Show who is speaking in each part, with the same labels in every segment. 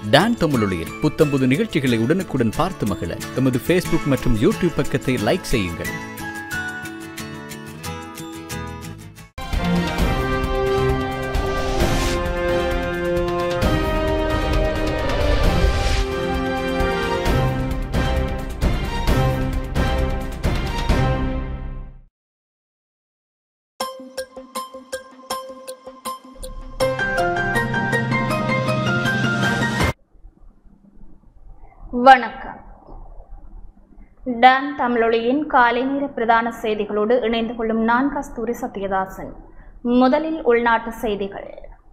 Speaker 1: Don தமிழொலியில் புத்தம்புது நிகழ்ச்சிகளை உடனுக்குடன் பார்த்து மகிழ எமது ஃபேஸ்புக் மற்றும் யூடியூப் பக்கத்தை லைக் செய்யுங்கள்.
Speaker 2: வணக்கம். டான் தமிழொலியின் காலை நேர பிரதான செய்திகளோடு இணைந்து கொள்ளும் நான் கஸ்தூரி சத்யதாசன். முதலில் உள்நாட்டு செய்திகள்.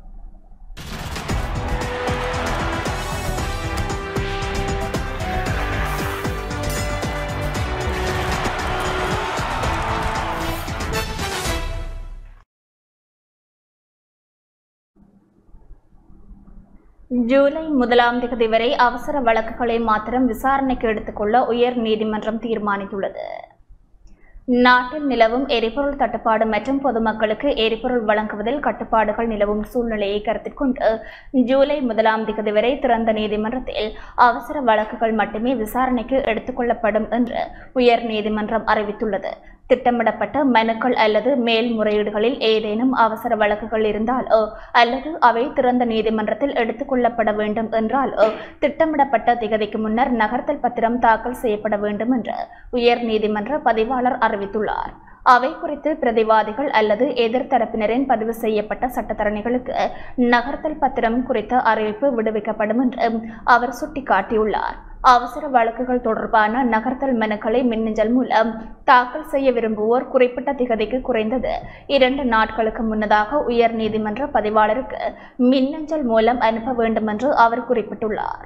Speaker 2: ஜூலை 1ஆம் தேதி வரை அவசர வழக்குகளை மாத்திரம் விசாரணைக்கு எடுத்துக்கொள்ள உயர் நீதிமன்றம் தீர்மானித்துள்ளது. நாட்டில் நிலவும் எரிபொருள் தட்டுப்பாடு மற்றும் பொதுமக்களுக்கு எரிபொருள் வழங்குவதில் கட்டுப்பாடுகள் நிலவும் சூழ்நிலையை கருத்தில் கொண்டு ஜூலை 1ஆம் தேதி வரை திறந்த நீதிமன்றத்தில் அவசர வழக்குகள் மட்டுமே விசாரணைக்கு எடுத்துக்கொள்ளப்படும் என்று உயர் நீதிமன்றம் அறிவித்துள்ளது. திட்டமிடப்பட்ட மனுக்கள் அல்லது மேல்முறையீடுகளில் ஏதேனும் அவசர வழக்குகள் இருந்தாலோ அல்லது அவை திறந்த நீதிமன்றத்தில் எடுத்துக்கொள்ளப்பட வேண்டும் என்றாலோ திட்டமிடப்பட்ட திகதிக்கு முன்னர் நகர்த்தல் பத்திரம் தாக்கல் செய்யப்பட வேண்டும் என்று உயர் நீதிமன்ற பதிவாளர் அறிவித்துள்ளார். அவை குறித்து பிரதிவாதிகள் அல்லது எதிர்த்தரப்பினரின் பதிவு செய்யப்பட்ட சட்டத்தரணிகளுக்கு நகர்த்தல் பத்திரம் குறித்த அறிவிப்பு விடுவிக்கப்படும் என்று அவர் சுட்டிக்காட்டியுள்ளார். அவசர வழக்குகள் தொடர்பான நகர்த்தல் மனுக்களை மின்னஞ்சல் மூலம் தாக்கல் செய்ய விரும்புவோர் குறிப்பிட்ட திகதிக்கு குறைந்தது 2 நாட்களுக்கு முன்னதாக உயர் நீதிமன்ற பதிவாளருக்கு மின்னஞ்சல் மூலம் அனுப்ப வேண்டும் என்று அவர் குறிப்பிட்டுள்ளார்.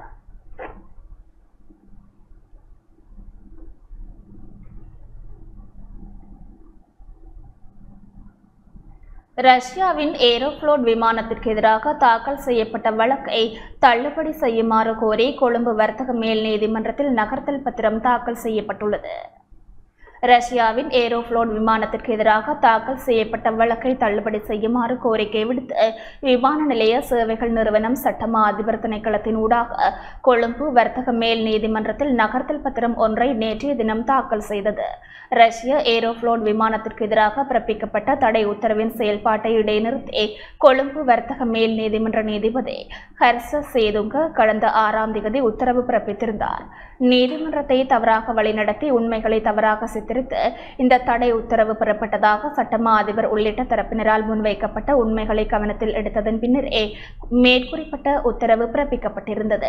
Speaker 2: ரஷ்யாவின் ஏரோஃப்ளோட் விமானத்திற்கு எதிராக தாக்கல் செய்யப்பட்ட வழக்கை தள்ளுபடி செய்யுமாறு கோரி கொழும்பு வர்த்தக மேல் நீதிமன்றத்தில் நகர்த்தல் பத்திரம் தாக்கல் செய்யப்பட்டுள்ளது. ரஷ்யாவின் ஏரோஃப்ளோட் விமானத்திற்கு எதிராக தாக்கல் செய்யப்பட்ட வழக்கை தள்ளுபடி செய்யுமாறு கோரிக்கை விடுத்து விமான நிலைய சேவைகள் நிறுவனம் சட்டமா அதிபர் திணைக்களத்தின் ஊடாக கொழும்பு வர்த்தக மேல் நீதிமன்றத்தில் நகர்த்தல் பத்திரம் ஒன்றை நேற்றைய தினம் தாக்கல் செய்தது. ரஷ்ய ஏரோஃப்ளோட் விமானத்திற்கு எதிராக பிறப்பிக்கப்பட்ட தடை உத்தரவின் செயல்பாட்டை இடைநிறுத்தி கொழும்பு வர்த்தக மேல் நீதிமன்ற நீதிபதி ஹர்ஷ சேதுங்க கடந்த 6ஆம் தேதி உத்தரவு பிறப்பித்திருந்தார். நீதிமன்றத்தை தவறாக வழிநடத்தி உண்மைகளை தவறாக சித்தரித்து இந்த தடை உத்தரவு பெறப்பட்டதாக சட்டமா அதிபர் உள்ளிட்ட தரப்பினரால் முன்வைக்கப்பட்ட உண்மைகளை கவனத்தில் எடுத்ததன் பின்னரே மேற்குறிப்பிட்ட உத்தரவு பிறப்பிக்கப்பட்டிருந்தது.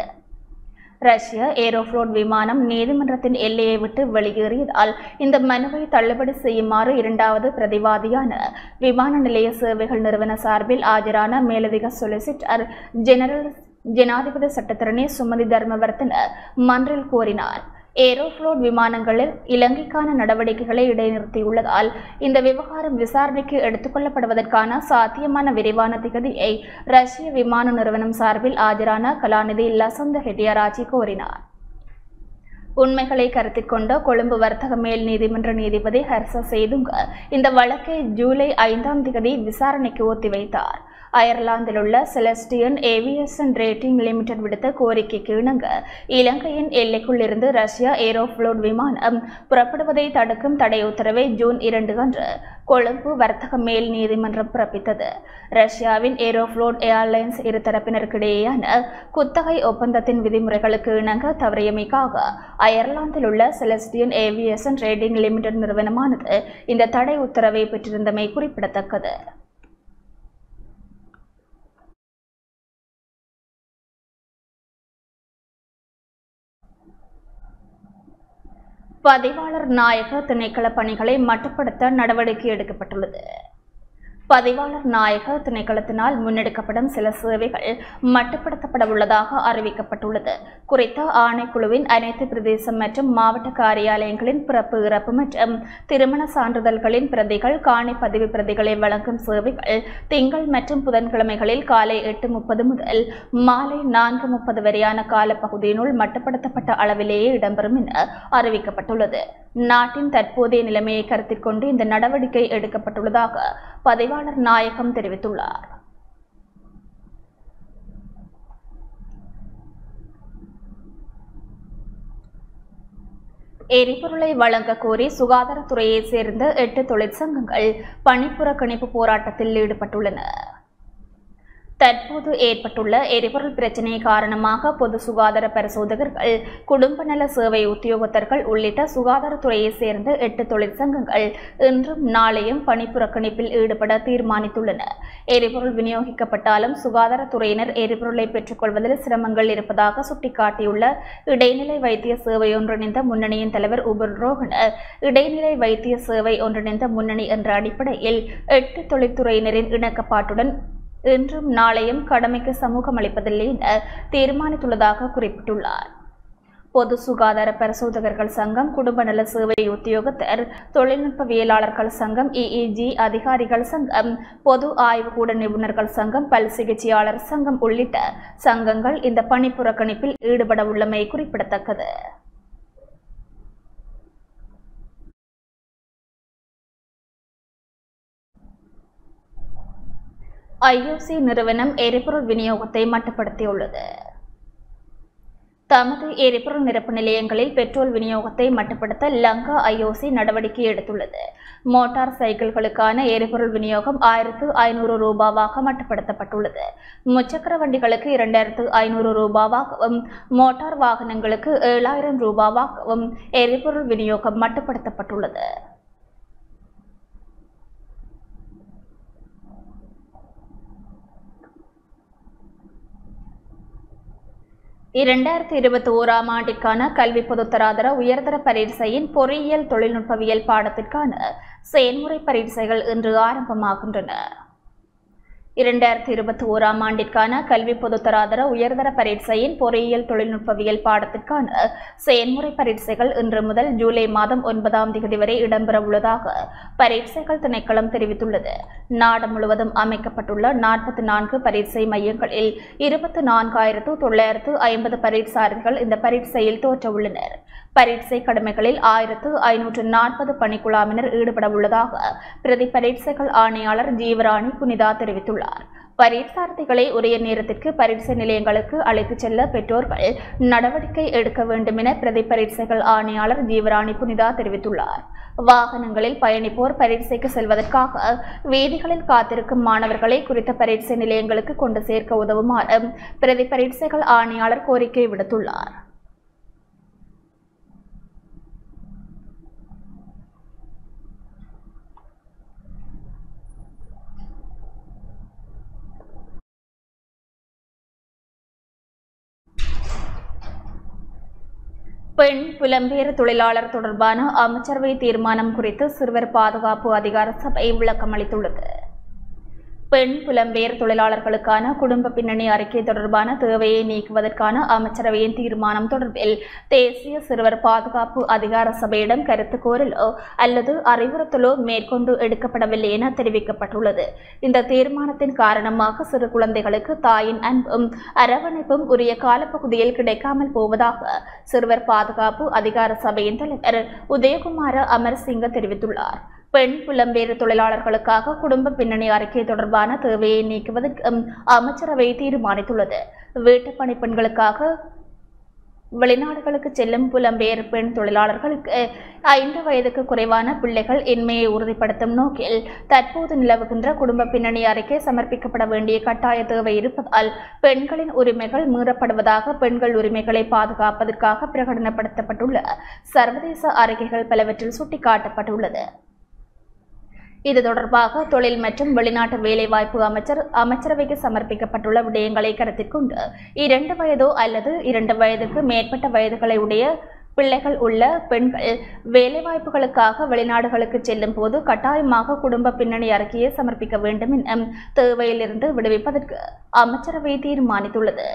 Speaker 2: ரஷ்ய ஏரோஃப்ளோட் விமானம் நீதிமன்றத்தின் எல்லையை விட்டு வெளியேறியதால் இந்த மனுவை தள்ளுபடி செய்யுமாறு 2வது பிரதிவாதியான விமான நிலைய சேவைகள் நிறுவன சார்பில் ஆஜரான மேலதிக சொலிசிட்டர் ஜெனரல் ஜனாதிபதி சட்டத்தரணி சுமதி தர்மவர்த்தன மன்றில் கோரினார். ஏரோஃப்ளோட் விமானங்களில் இலங்கைக்கான நடவடிக்கைகளை இடைநிறுத்தியுள்ளதால் இந்த விவகாரம் விசாரணைக்கு எடுத்துக்கொள்ளப்படுவதற்கான சாத்தியமான விரைவான திகதியை ரஷ்ய விமான நிறுவனம் சார்பில் ஆஜரான கலாநிதி லசந்த ஹெட்டியாராச்சி கோரினார். உண்மைகளை கருத்தில் கொண்ட கொழும்பு வர்த்தக மேல் நீதிமன்ற நீதிபதி ஹர்ஷ சேதுங்க இந்த வழக்கை ஜூலை 5ஆம் தேதி விசாரணைக்கு ஒத்திவைத்தார். அயர்லாந்தில் உள்ள செலஸ்டியன் ஏவியேஷன் ரேட்டிங் லிமிடெட் விடுத்த கோரிக்கைக்கு இணங்க இலங்கையின் எல்லைக்குள் இருந்து ரஷ்யா ஏரோஃப்ளோட் விமானம் புறப்படுவதை தடுக்கும் தடை உத்தரவை ஜூன் 2 அன்று கொழும்பு வர்த்தக மேல் நீதிமன்றம் பிறப்பித்தது. ரஷ்யாவின் ஏரோஃப்ளோட் ஏர்லைன்ஸ் இருதரப்பினருக்கிடையேயான குத்தகை ஒப்பந்தத்தின் விதிமுறைகளுக்கு இணங்க தவறியமைக்காக அயர்லாந்தில் உள்ள செலஸ்டியன் ஏவியேஷன் ரேட்டிங் லிமிடெட் நிறுவனமானது இந்த தடை உத்தரவை பெற்றிருந்தமை குறிப்பிடத்தக்கது. பதிவாளர் நாயக திணைக்கள பணிகளை மட்டுப்படுத்த நடவடிக்கை எடுக்கப்பட்டுள்ளது. பதிவாளர் நாயக திணைக்களத்தினால் முன்னெடுக்கப்படும் சில சேவைகள் மட்டுப்படுத்தப்பட உள்ளதாக அறிவிக்கப்பட்டுள்ளது. குறித்த ஆணைக்குழுவின் அனைத்து பிரதேச மற்றும் மாவட்ட காரியாலயங்களின் பிறப்பு இறப்பு மற்றும் திருமண சான்றிதழ்களின் பிரதிகள் காணி பதிவு பிரதிகளை வழங்கும் சேவைகள் திங்கள் மற்றும் புதன்கிழமைகளில் காலை 8:30 முதல் மாலை 4:30 வரையான காலப்பகுதியினுள் மட்டுப்படுத்தப்பட்ட அளவிலேயே இடம்பெறும் என அறிவிக்கப்பட்டுள்ளது. நாட்டின் தற்போதைய நிலைமையை கருத்தில் கொண்டு இந்த நடவடிக்கை எடுக்கப்பட்டுள்ளதாக பதிவாளர் நாயகம் தெரிவித்துள்ளார். எரிபொருளை வழங்க கோரி சுகாதாரத்துறையைச் சேர்ந்த 8 தொழிற்சங்கங்கள் பணிப்புறக்கணிப்பு போராட்டத்தில் ஈடுபட்டுள்ளன. தற்போது ஏற்பட்டுள்ள எரிபொருள் பிரச்சினை காரணமாக பொது சுகாதார பரிசோதகர்கள், குடும்ப நல சேவை உத்தியோகத்தர்கள் உள்ளிட்ட சுகாதாரத்துறையைச் சேர்ந்த 8 தொழிற்சங்கங்கள் இன்றும் நாளையும் பணிப்புறக்கணிப்பில் ஈடுபட தீர்மானித்துள்ளன. எரிபொருள் விநியோகிக்கப்பட்டாலும் சுகாதாரத்துறையினர் எரிபொருளை பெற்றுக்கொள்வதில் சிரமங்கள் இருப்பதாக சுட்டிக்காட்டியுள்ள இடைநிலை வைத்திய சேவை ஒன்றிணைந்த முன்னணியின் தலைவர் உபுல் ரோஹன, இடைநிலை வைத்திய சேவை ஒன்றிணைந்த முன்னணி என்ற அடிப்படையில் 8 தொழில்துறையினரின் இணக்கப்பாட்டுடன் இன்றும் நாளையும் கடமைக்கு சமூகம் அளிப்பதில்லை என தீர்மானித்துள்ளதாக குறிப்பிட்டுள்ளார். பொது சுகாதார பரிசோதகர்கள் சங்கம், குடும்ப நல சேவை உத்தியோகத்தர், தொழில்நுட்பவியலாளர்கள் சங்கம், EEG அதிகாரிகள் சங்கம், பொது ஆய்வுக்கூட நிபுணர்கள் சங்கம், பல் சிகிச்சையாளர் சங்கம் உள்ளிட்ட சங்கங்கள் இந்த பணி புறக்கணிப்பில் ஈடுபட உள்ளமை குறிப்பிடத்தக்கது. IOC நிறுவனம் எரிபொருள் விநியோகத்தை மட்டுப்படுத்தியுள்ளது. தமது எரிபொருள் நிரப்பு நிலையங்களில் பெட்ரோல் விநியோகத்தை மட்டுப்படுத்த லங்கா IOC நடவடிக்கை எடுத்துள்ளது. மோட்டார் சைக்கிள்களுக்கான எரிபொருள் விநியோகம் 1500 ரூபாவாக மட்டுப்படுத்தப்பட்டுள்ளது. முச்சக்கர வண்டிகளுக்கு 2500 ரூபாவாகவும், மோட்டார் வாகனங்களுக்கு 7000 ரூபாவாகவும் எரிபொருள் விநியோகம் மட்டுப்படுத்தப்பட்டுள்ளது. 2021ஆம் ஆண்டிற்கான கல்வி பொதுத்தராதர உயர்தர பரீட்சையின் பொறியியல் தொழில்நுட்பவியல் பாடத்திற்கான செயல்முறை பரீட்சைகள் இன்று ஆரம்பமாகின்றன. 2021ஆம் ஆண்டிற்கான கல்வி பொதுத்தராதர உயர்தர பரீட்சையின் பொறியியல் தொழில்நுட்பவியல் பாடத்திற்கான செயல்முறை பரீட்சைகள் இன்று முதல் ஜூலை மாதம் 9ஆம் தேதி வரை இடம்பெற உள்ளதாக பரீட்சைகள் திணைக்களம் தெரிவித்துள்ளது. நாடு முழுவதும் அமைக்கப்பட்டுள்ள 44 பரீட்சை மையங்களில் 24,950 பரீட்சாரர்கள் இந்த பரீட்சையில் தோற்ற உள்ளனர். பரீட்சை கடமைகளில் 1540 பணிக்குழாமினர் ஈடுபட உள்ளதாக பிரதி பரீட்சைகள் ஆணையாளர் ஜீவராணி புனிதா தெரிவித்துள்ளார். பரீட்சார்த்திகளை உரிய நேரத்திற்கு பரீட்சை நிலையங்களுக்கு அழைத்துச் செல்ல பெற்றோர்கள் நடவடிக்கை எடுக்க வேண்டும் என பிரதி பரீட்சைகள் ஆணையாளர் ஜீவராணி புனிதா தெரிவித்துள்ளார். வாகனங்களில் பயணிப்போர் பரீட்சைக்கு செல்வதற்காக வீதிகளில் காத்திருக்கும் மாணவர்களை குறித்த பரீட்சை நிலையங்களுக்கு கொண்டு சேர்க்க உதவுமாறு பிரதி பரீட்சைகள் ஆணையாளர் கோரிக்கை விடுத்துள்ளார். பெண் புலம்பெயர் தொழிலாளர் தொடர்பான அமைச்சரவை தீர்மானம் குறித்து சிறுவர் பாதுகாப்பு அதிகார சபை விளக்கம் அளித்துள்ளது. பெண் புலம்பெயர் தொழிலாளர்களுக்கான குடும்ப பின்னணி அறிக்கை தொடர்பான தேவையை நீக்குவதற்கான அமைச்சரவையின் தீர்மானம் தொடர்பில் தேசிய சிறுவர் பாதுகாப்பு அதிகார சபையிடம் கருத்து கோரலோ அல்லது அறிவுறுத்தலோ மேற்கொண்டு எடுக்கப்படவில்லை என தெரிவிக்கப்பட்டுள்ளது. இந்த தீர்மானத்தின் காரணமாக சிறு குழந்தைகளுக்கு தாயின் அன்பும் அரவணைப்பும் உரிய காலப்பகுதியில் கிடைக்காமல் போவதாக சிறுவர் பாதுகாப்பு அதிகார சபையின் தலைவர் உதயகுமார அமர்சிங்க தெரிவித்துள்ளார். பெண் புலம்பெயர் தொழிலாளர்களுக்காக குடும்ப பின்னணி அறிக்கை தொடர்பான தேவையை நீக்குவதற்கு அமைச்சரவை தீர்மானித்துள்ளது. வீட்டுப்பணி பெண்களுக்காக வெளிநாடுகளுக்கு செல்லும் புலம்பெயர் பெண் தொழிலாளர்களுக்கு 5 வயதுக்கு குறைவான பிள்ளைகள் இன்மையை உறுதிப்படுத்தும் நோக்கில் தற்போது நிலவுகின்ற குடும்ப பின்னணி அறிக்கை சமர்ப்பிக்கப்பட வேண்டிய கட்டாய தேவை இருப்பதால் பெண்களின் உரிமைகள் மீறப்படுவதாக பெண்கள் உரிமைகளை பாதுகாப்பதற்காக பிரகடனப்படுத்தப்பட்டுள்ள சர்வதேச அறிக்கைகள் பலவற்றில் சுட்டிக்காட்டப்பட்டுள்ளது. இது தொடர்பாக தொழில் மற்றும் வெளிநாட்டு வேலைவாய்ப்பு அமைச்சரவைக்கு சமர்ப்பிக்கப்பட்டுள்ள விடயங்களை கருத்தில் கொண்டு 2 வயதோ அல்லது 2 வயதுக்கு மேற்பட்ட வயதுகளை உடைய பிள்ளைகள் உள்ள பெண்கள் வேலைவாய்ப்புகளுக்காக வெளிநாடுகளுக்கு செல்லும் போது கட்டாயமாக குடும்ப பின்னணி அறிக்கையை சமர்ப்பிக்க வேண்டும் என தேவையிலிருந்து விடுவிப்பதற்கு அமைச்சரவை தீர்மானித்துள்ளது.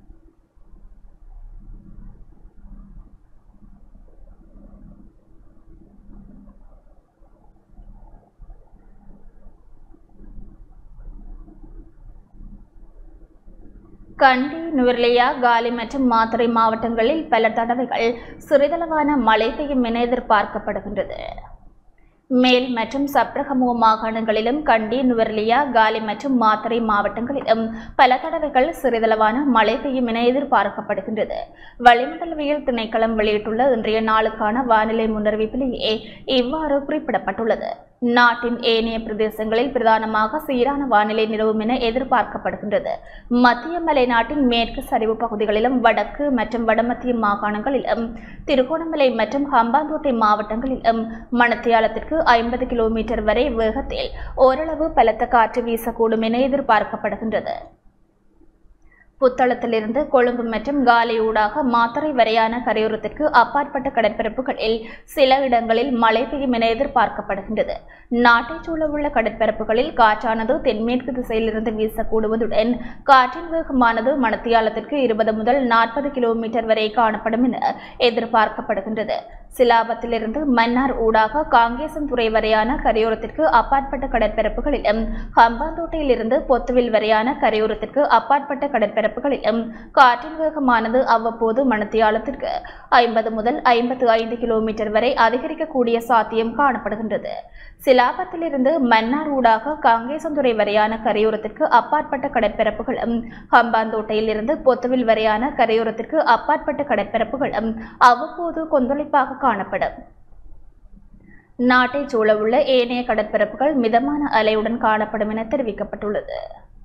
Speaker 2: கண்டி, நுவரெலியா, காலி மற்றும் மாத்தறை மாவட்டங்களில் பல தடவைகள் சிறிதளவான மழை பெய்யும் என எதிர்பார்க்கப்படுகின்றது. மேல் மற்றும் சப்ரகமுவ மாகாணங்களிலும் கண்டி, நுவரெலியா, காலி மற்றும் மாத்தறை மாவட்டங்களிலும் பல தடவைகள் சிறிதளவான மழை பெய்யும் என எதிர்பார்க்கப்படுகின்றது. வளிமண்டலவியல் திணைக்களம் வெளியிட்டுள்ள இன்றைய நாளுக்கான வானிலை முன்னறிவிப்பிலேயே இவ்வாறு குறிப்பிடப்பட்டுள்ளது. நாட்டின் ஏனைய பிரதேசங்களில் பிரதானமாக சீரான வானிலை நிலவும் என எதிர்பார்க்கப்படுகின்றது. மத்திய மலைநாட்டின் மேற்கு சரிவு பகுதிகளிலும் வடக்கு மற்றும் வடமத்திய மாகாணங்களிலும் திருகோணமலை மற்றும் ஹம்பாந்தோட்டை மாவட்டங்களிலும் மணித்தியாலத்திற்கு 50 கிலோமீட்டர் வரை வேகத்தில் ஓரளவு பலத்த காற்று வீசக்கூடும் என எதிர்பார்க்கப்படுகின்றது. புத்தளத்திலிருந்து கொழும்பு மற்றும் காலி ஊடாக மாத்தறை வரையான கரையோரத்திற்கு அப்பாற்பட்ட கடற்பரப்புகளில் சில இடங்களில் மழை பெய்யும் என எதிர்பார்க்கப்படுகின்றது. நாட்டைச் சூழவுள்ள கடற்பரப்புகளில் காற்றானது தென்மேற்கு திசையிலிருந்து வீசக்கூடுவதுடன் காற்றின் வேகமானது மணித்தியாலத்திற்கு 20 முதல் 40 கிலோமீட்டர் வரை காணப்படும் என எதிர்பார்க்கப்படுகின்றது. சிலாபத்திலிருந்து மன்னார் ஊடாக காங்கேசன்துறை வரையான கரையோரத்திற்கு அப்பாற்பட்ட கடற்பரப்புகளிலும் ஹம்பாந்தோட்டையிலிருந்து பொத்துவில் வரையான கரையோரத்திற்கு அப்பாற்பட்ட கடற்பரப்புகளிலும் காற்றின் வேகமானது அவ்வப்போது மணித்தியாலத்திற்கு 50 முதல் 55 கிலோமீட்டர் வரை அதிகரிக்கக்கூடிய சாத்தியம் காணப்படுகின்றது. சிலாபத்திலிருந்து மன்னார் ஊடாக காங்கேசன்துறை வரையான கரையோரத்திற்கு அப்பாற்பட்ட கடற்பரப்புகளும் ஹம்பாந்தோட்டையிலிருந்து பொத்துவில் வரையான கரையோரத்திற்கு அப்பாற்பட்ட கடற்பரப்புகளும் அவ்வப்போது கொந்தளிப்பாக காணப்படும். நாட்டை சூழவுள்ள ஏனைய கடற்பரப்புகள் மிதமான அலையுடன் காணப்படும் என தெரிவிக்கப்பட்டுள்ளது.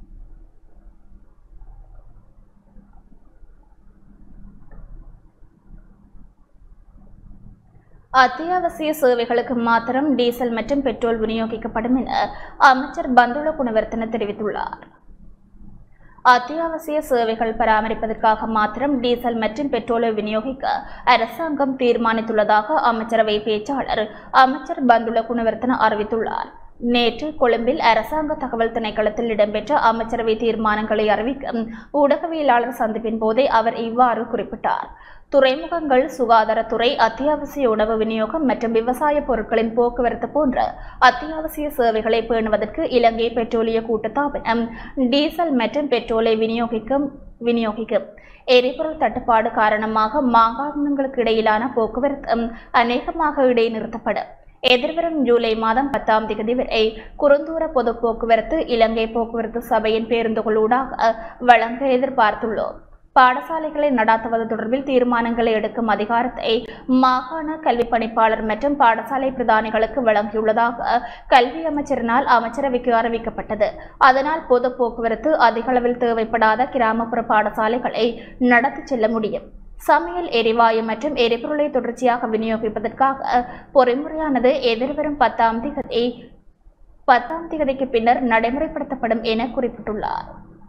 Speaker 2: அத்தியாவசிய சேவைகளுக்கு மாத்திரம் டீசல் மற்றும் பெட்ரோல் விநியோகிக்கப்படும் என அமைச்சர் பந்துல குணவர்த்தன தெரிவித்துள்ளார். அத்தியாவசிய சேவைகள் பராமரிப்பதற்காக மாத்திரம் டீசல் மற்றும் பெட்ரோலை விநியோகிக்க அரசாங்கம் தீர்மானித்துள்ளதாக அமைச்சரவை பேச்சாளர் அமைச்சர் பந்துல குணவர்த்தன அறிவித்துள்ளார். நேற்று கொழும்பில் அரசாங்க தகவல் திணைக்களத்தில் இடம்பெற்ற அமைச்சரவை தீர்மானங்களை அறிவிக்கும் ஊடகவியலாளர் சந்திப்பின் போதே அவர் இவ்வாறு குறிப்பிட்டார். துறைமுகங்கள், சுகாதாரத்துறை, அத்தியாவசிய உணவு விநியோகம் மற்றும் விவசாய பொருட்களின் போக்குவரத்து போன்ற அத்தியாவசிய சேவைகளை பேணுவதற்கு இலங்கை பெட்ரோலிய கூட்டுத்தாபனம் டீசல் மற்றும் பெட்ரோலை விநியோகிக்கும். எரிபொருள் தட்டுப்பாடு காரணமாக மாகாணங்களுக்கு இடையிலான போக்குவரத்து அநேகமாக இடைநிறுத்தப்படும். எதிர்வரும் ஜூலை மாதம் 10ஆம் தேதி வரை குறுந்தூர பொது போக்குவரத்து இலங்கை போக்குவரத்து சபையின் பேருந்துகளூடாக வழங்க எதிர்பார்த்துள்ளோம். பாடசாலைகளை நடாத்துவது தொடர்பில் தீர்மானங்களை எடுக்கும் அதிகாரத்தை மாகாண கல்வி பணிப்பாளர் மற்றும் பாடசாலை பிரதானிகளுக்கு வழங்கியுள்ளதாக கல்வி அமைச்சரினால் அமைச்சரவைக்கு அறிவிக்கப்பட்டது. அதனால் பொது போக்குவரத்து அதிக அளவில் தேவைப்படாத கிராமப்புற பாடசாலைகளை நடத்தி செல்ல முடியும். சமையல் எரிவாயு மற்றும் எரிபொருளை தொடர்ச்சியாக விநியோகிப்பதற்காக பொறிமுறையானது எதிர்வரும் 10ஆம் தேதிக்கு பின்னர் நடைமுறைப்படுத்தப்படும் என குறிப்பிட்டுள்ளார்.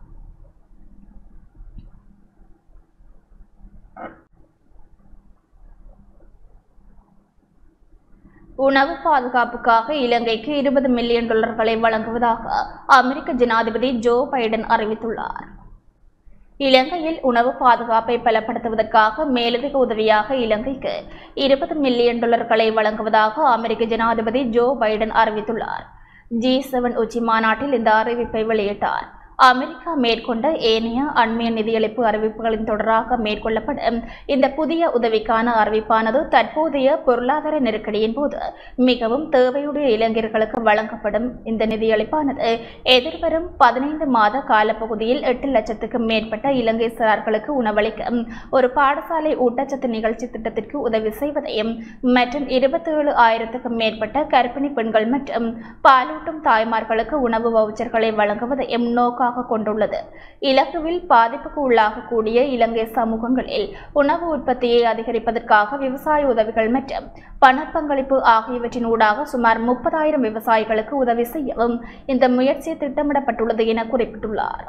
Speaker 2: உணவு பாதுகாப்புக்காக இலங்கைக்கு $20 மில்லியன் வழங்குவதாக அமெரிக்க ஜனாதிபதி ஜோ பைடன் அறிவித்துள்ளார். இலங்கையில் உணவு பாதுகாப்பை பலப்படுத்துவதற்காக மேலதிக உதவியாக இலங்கைக்கு $20 மில்லியன் வழங்குவதாக அமெரிக்க ஜனாதிபதி ஜோ பைடன் அறிவித்துள்ளார். G7 உச்சி மாநாட்டில் இந்த அறிவிப்பை வெளியிட்டார். அமெரிக்கா மேற்கொண்ட ஏனைய அண்மைய நிதியளிப்பு அறிவிப்புகளின் தொடராக மேற்கொள்ளப்படும் இந்த புதிய உதவிக்கான அறிவிப்பானது தற்போதைய பொருளாதார நெருக்கடியின் போது மிகவும் தேவையுடைய இளைஞர்களுக்கு வழங்கப்படும். இந்த நிதியளிப்பானது எதிர்வரும் 15 மாத காலப்பகுதியில் 8 லட்சத்துக்கும் மேற்பட்ட இலங்கை சிறார்களுக்கு உணவளிக்கும் ஒரு பாடசாலை ஊட்டச்சத்து நிகழ்ச்சி திட்டத்திற்கு உதவி செய்வதையும் மற்றும் 27,000க்கும் மேற்பட்ட கர்ப்பிணி பெண்கள் மற்றும் பாலூட்டும் தாய்மார்களுக்கு உணவு வவுச்சர்களை வழங்குவதையும் நோக்க கொண்டுள்ளது. இலக்குவில் பாதிப்புக்கு உள்ளாகக்கூடிய இலங்கை சமூகங்களில் உணவு உற்பத்தியை அதிகரிப்பதற்காக விவசாய உதவிகள் மற்றும் பணப்பங்களிப்பு ஆகியவற்றின் ஊடாக சுமார் 30,000 விவசாயிகளுக்கு உதவி செய்யவும் இந்த முயற்சி திட்டமிடப்பட்டுள்ளது என குறிப்பிட்டுள்ளார்.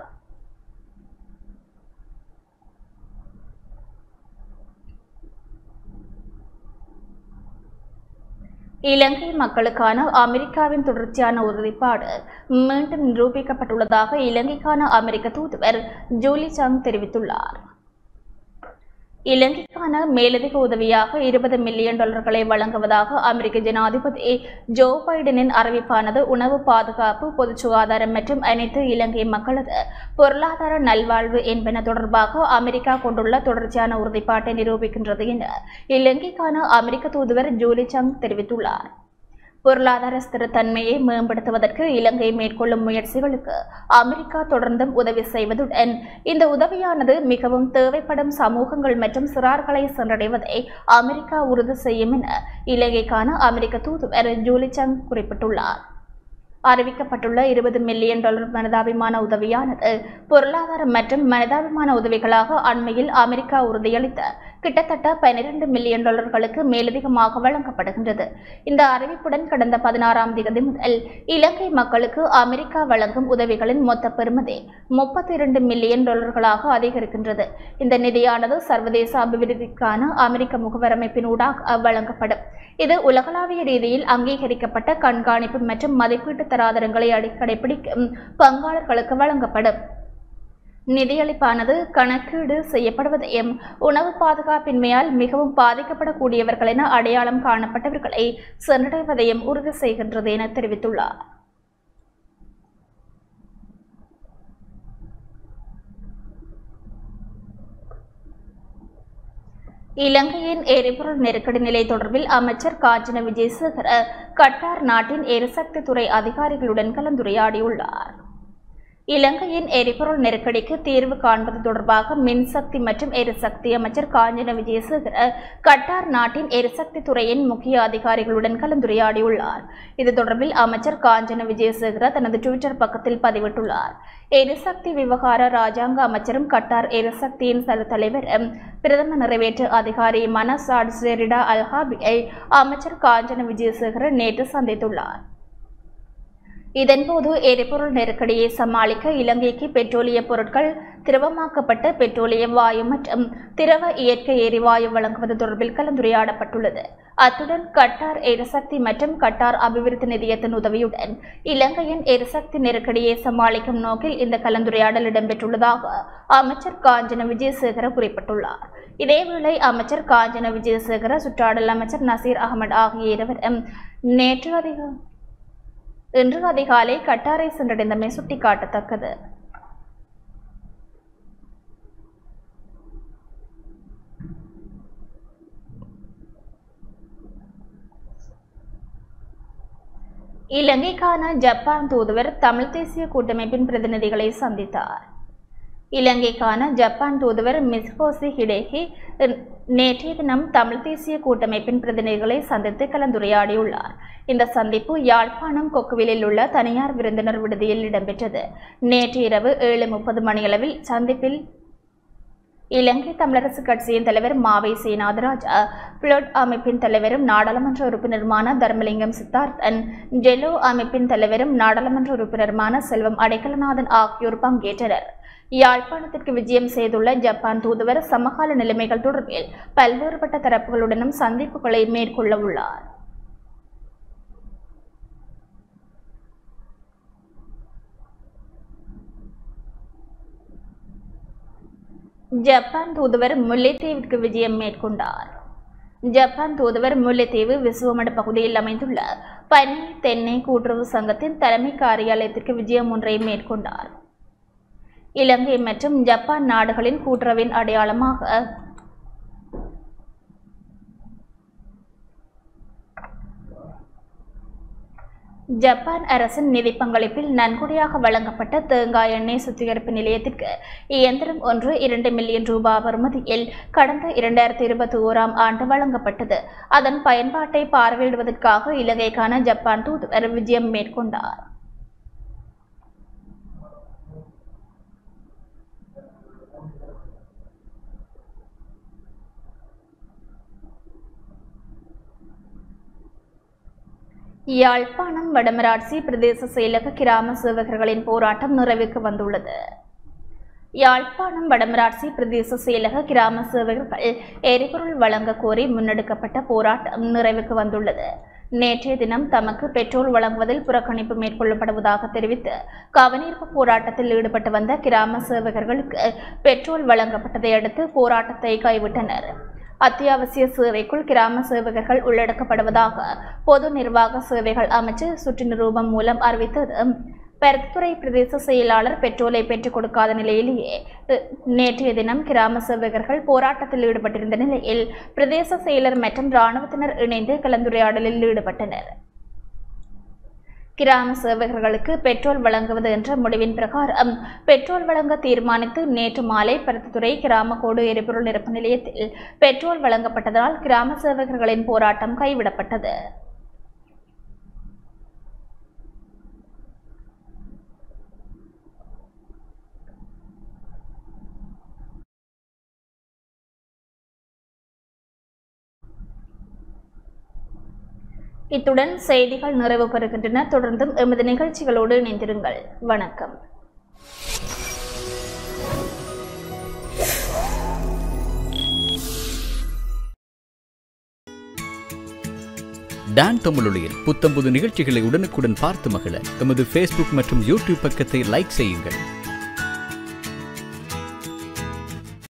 Speaker 2: இலங்கை மக்களுக்கான அமெரிக்காவின் தொடர்ச்சியான உறுதிப்பாடு மீண்டும் நிரூபிக்கப்பட்டுள்ளதாக இலங்கைக்கான அமெரிக்க தூதுவர் ஜூலி சாங் தெரிவித்துள்ளார். இலங்கைக்கான மேலதிக உதவியாக $20 மில்லியன் வழங்குவதாக அமெரிக்க ஜனாதிபதி ஜோ பைடனின் அறிவிப்பானது உணவு பாதுகாப்பு, பொது சுகாதாரம் மற்றும் அனைத்து இலங்கை மக்களது பொருளாதார நல்வாழ்வு என்பன தொடர்பாக அமெரிக்கா கொண்டுள்ள தொடர்ச்சியான உறுதிப்பாட்டை நிரூபிக்கின்றது என இலங்கைக்கான அமெரிக்க தூதுவர் ஜூலி சாங் தெரிவித்துள்ளார். பொருளாதார ஸ்திரத்தன்மையை மேம்படுத்துவதற்கு இலங்கை மேற்கொள்ளும் முயற்சிகளுக்கு அமெரிக்கா தொடர்ந்தும் உதவி செய்வதுடன் இந்த உதவியானது மிகவும் தேவைப்படும் சமூகங்கள் மற்றும் சிறார்களை சென்றடைவதை அமெரிக்கா உறுதி செய்யும் என இலங்கைக்கான அமெரிக்க தூதுவர் ஜூலி சங் குறிப்பிட்டுள்ளார். அறிவிக்கப்பட்டுள்ள $20 மில்லியன் மனிதாபிமான உதவியானது பொருளாதார மற்றும் மனிதாபிமான உதவிகளாக அண்மையில் அமெரிக்கா உறுதியளித்த கிட்டத்தட்ட $12 மில்லியன் மேலதிகமாக வழங்கப்படுகின்றது. இந்த அறிவிப்புடன் கடந்த 16ஆம் தேதி முதல் இலங்கை மக்களுக்கு அமெரிக்கா வழங்கும் உதவிகளின் மொத்த பெறுமதி $32 மில்லியன் அதிகரிக்கின்றது. இந்த நிதியானது சர்வதேச அபிவிருத்திக்கான அமெரிக்க முகவரமைப்பினூடாக வழங்கப்படும். இது உலகளாவிய ரீதியில் அங்கீகரிக்கப்பட்ட கண்காணிப்பு மற்றும் மதிப்பீட்டு தராதரங்களை கடைபிடிக்கும் பங்காளர்களுக்கு வழங்கப்படும். நிதியளிப்பானது கணக்கீடு செய்யப்படுவதையும் உணவு பாதுகாப்பின்மையால் மிகவும் பாதிக்கப்படக்கூடியவர்கள் என அடையாளம் காணப்பட்டவர்களை சென்றடைவதையும் உறுதி செய்கின்றது என தெரிவித்துள்ளார். இலங்கையின் எரிபொருள் நெருக்கடி நிலை தொடர்பில் அமைச்சர் காஞ்சன விஜயசேகர கட்டார் நாட்டின் எரிசக்தி துறை அதிகாரிகளுடன் கலந்துரையாடியுள்ளார். இலங்கையின் எரிபொருள் நெருக்கடிக்கு தீர்வு காண்பது தொடர்பாக மின்சக்தி மற்றும் எரிசக்தி அமைச்சர் காஞ்சன விஜயசேகர கட்டார் நாட்டின் எரிசக்தி துறையின் முக்கிய அதிகாரிகளுடன் கலந்துரையாடியுள்ளார். இது தொடர்பில் அமைச்சர் காஞ்சன விஜயசேகர தனது ட்விட்டர் பக்கத்தில் பதிவிட்டுள்ளார். எரிசக்தி விவகார ராஜாங்க அமைச்சரும் கட்டார் எரிசக்தியின் தலைவர் பிரதம நிறைவேற்று அதிகாரி மனசாட் செரிடா அல்ஹாபியை அமைச்சர் காஞ்சன விஜயசேகர நேற்று சந்தித்துள்ளார். இதன்போது எரிபொருள் நெருக்கடியை சமாளிக்க இலங்கைக்கு பெட்ரோலிய பொருட்கள், திரவமாக்கப்பட்ட பெட்ரோலிய வாயு மற்றும் திரவ இயற்கை எரிவாயு வழங்குவது தொடர்பில் கலந்துரையாடப்பட்டுள்ளது. அத்துடன் கட்டார் எரிசக்தி மற்றும் கட்டார் அபிவிருத்தி நிதியத்தின் உதவியுடன் இலங்கையின் எரிசக்தி நெருக்கடியை சமாளிக்கும் நோக்கில் இந்த கலந்துரையாடல் இடம்பெற்றுள்ளதாக அமைச்சர் காஞ்சன விஜயசேகர குறிப்பிட்டுள்ளார். இதேவேளை அமைச்சர் காஞ்சன விஜயசேகர, சுற்றாடல் அமைச்சர் நசீர் அகமது ஆகிய இருவரும் இன்று அதிகாலை கட்டாரை சென்றடைந்தமை சுட்டிக்காட்டத்தக்கது. இலங்கைக்கான ஜப்பான் தூதுவர் தமிழ் தேசிய கூட்டமைப்பின் பிரதிநிதிகளை சந்தித்தார். இலங்கைக்கான ஜப்பான் தூதுவர் மிஸ்கோசி ஹிடேகி நேற்றைய தினம் தமிழ் தேசிய கூட்டமைப்பின் பிரதிநிதிகளை சந்தித்து கலந்துரையாடியுள்ளார். இந்த சந்திப்பு யாழ்ப்பாணம் கொக்குவிலில் உள்ள தனியார் விருந்தினர் விடுதியில் இடம்பெற்றது. நேற்று இரவு 7:30 மணியளவில் சந்திப்பில் இலங்கை தமிழரசு கட்சியின் தலைவர் மாவை சேனாதராஜா, பிளட் அமைப்பின் தலைவரும் நாடாளுமன்ற உறுப்பினருமான தர்மலிங்கம் சித்தார்த்தன், ஜெலோ அமைப்பின் தலைவரும் நாடாளுமன்ற உறுப்பினருமான செல்வம் அடைக்கலநாதன் ஆகியோர் பங்கேற்றனர். யாழ்ப்பாணத்திற்கு விஜயம் செய்துள்ள ஜப்பான் தூதுவர் சமகால நிலைமைகள் தொடர்பில் பல்வேறுபட்ட தரப்புகளுடனும் சந்திப்புகளை மேற்கொள்ள உள்ளார். ஜப்பான் தூதுவர் முல்லைத்தீவிற்கு விஜயம் மேற்கொண்டார். ஜப்பான் தூதுவர் முல்லைத்தீவு விசுவமடு பகுதியில் அமைந்துள்ள பனை தென்னை கூட்டுறவு சங்கத்தின் தலைமை காரியாலயத்திற்கு விஜயம் ஒன்றை மேற்கொண்டார். இலங்கை மற்றும் ஜப்பான் நாடுகளின் கூட்டுறவின் அடையாளமாக ஜப்பான் அரசின் நிதி பங்களிப்பில் நன்கொடையாக வழங்கப்பட்ட தேங்காய் எண்ணெய் சுத்திகரிப்பு நிலையத்திற்கு இயந்திரம் ஒன்று $2 மில்லியன் பெறுமதியில் கடந்த 2021ஆம் ஆண்டு வழங்கப்பட்டது. அதன் பயன்பாட்டை பார்வையிடுவதற்காக இலங்கைக்கான ஜப்பான் தூதுவர் விஜயம் மேற்கொண்டார். யாழ்ப்பாணம் வடமராட்சி பிரதேச செயலக கிராம சேவகர்களின் போராட்டம் நிறைவுக்கு வந்துள்ளது. யாழ்ப்பாணம் வடமராட்சி பிரதேச செயலக கிராம சேவகர்கள் எரிபொருள் வழங்க கோரி முன்னெடுக்கப்பட்ட போராட்டம் நிறைவுக்கு வந்துள்ளது. நேற்றைய தினம் தமக்கு பெட்ரோல் வழங்குவதில் புறக்கணிப்பு மேற்கொள்ளப்படுவதாக தெரிவித்து கவனீர்ப்பு போராட்டத்தில் ஈடுபட்டு வந்த கிராம சேவகர்களுக்கு பெட்ரோல் வழங்கப்பட்டதை அடுத்து போராட்டத்தை கைவிட்டனர். அத்தியாவசிய சேவைக்குள் கிராம சேவகர்கள் உள்ளடக்கப்படுவதாக பொது நிர்வாக சேவைகள் அமைச்சு சுற்று நிரூபம் மூலம் அறிவித்தது. பருத்தித்துறை பிரதேச செயலாளர் பெட்ரோலை பெற்றுக் கொடுக்காத நிலையிலேயே நேற்றைய தினம் கிராம சேவகர்கள் போராட்டத்தில் ஈடுபட்டிருந்த நிலையில் பிரதேச செயலர் மற்றும் இராணுவத்தினர் இணைந்து கலந்துரையாடலில் ஈடுபட்டனர். கிராம சேவகர்களுக்கு பெட்ரோல் வழங்குவது என்ற முடிவின் பிரகாரம் பெட்ரோல் வழங்க தீர்மானித்து நேற்று மாலை பருத்தித்துறை கிராமக்கோடு எரிபொருள் நிரப்பு நிலையத்தில் பெட்ரோல் வழங்கப்பட்டதால் கிராம சேவகர்களின் போராட்டம் கைவிடப்பட்டது. இத்துடன் செய்திகள் நிறைவு பெறுகின்றன. தொடர்ந்தும் எமது நிகழ்ச்சிகளோடு இணைந்திருங்கள். வணக்கம்.
Speaker 1: டான் தமிழொலியில் புத்தம்புது நிகழ்ச்சிகளை உடனுக்குடன் பார்த்து மகிழ எமது Facebook மற்றும் YouTube பக்கத்தை லைக் செய்யுங்கள்.